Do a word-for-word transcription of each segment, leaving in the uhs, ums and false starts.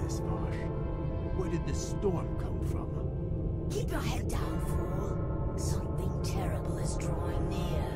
this marsh? Where did this storm come from? Keep your head down, fool. Something terrible is drawing near.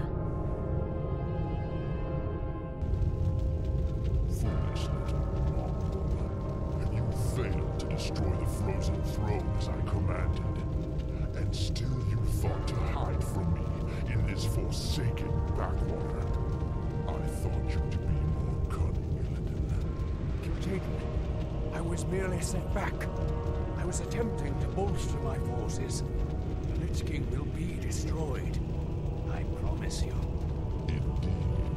Foolish little mongrel. You failed to destroy the frozen throne as I commanded. And still you thought to hide from me in this forsaken backwater. I thought you to be more cunning, Illidan. kil'jaeden, I was merely sent back. I was attempting to bolster my forces. The Lich King will be destroyed. I promise you. Indeed.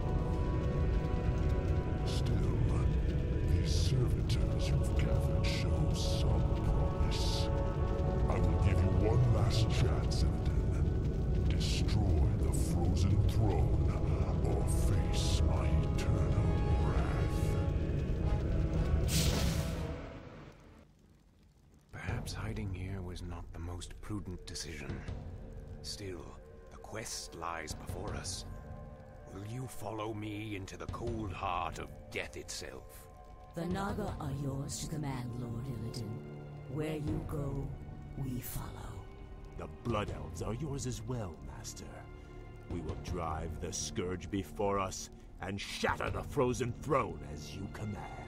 Still, these servitors you've gathered show some promise. I will give you one last chance, Illidan. Destroy the frozen throne, or face my eternal wrath. Perhaps hiding here was not the most prudent decision. Still, the quest lies before us. Will you follow me into the cold heart of death itself? The Naga are yours to command, Lord Illidan. Where you go, we follow. The Blood Elves are yours as well, Master. We will drive the Scourge before us and shatter the frozen throne as you command.